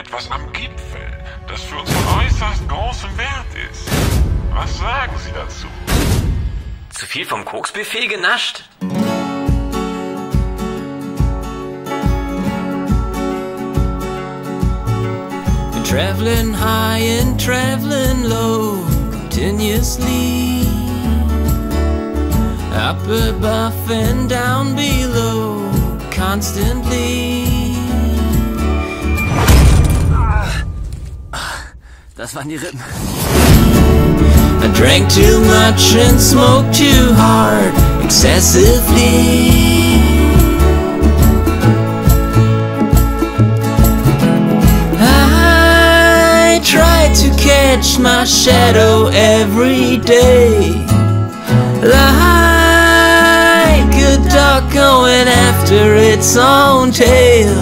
etwas am Gipfel, das für uns von äußerst großem Wert ist. Was sagen Sie dazu? Zu viel vom Koksbuffet genascht? Been traveling high and traveling low continuously, up above and down below constantly. Das waren die Rippen. I drank too much and smoked too hard, excessively. I tried to catch my shadow every day, like a duck going after its own tail.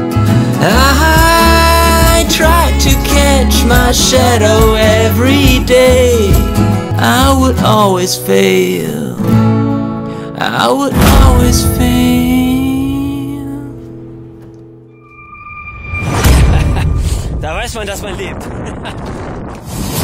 I tried to catch my shadow every day. I would always fail. I would always fail. Da weiß man, dass man lebt.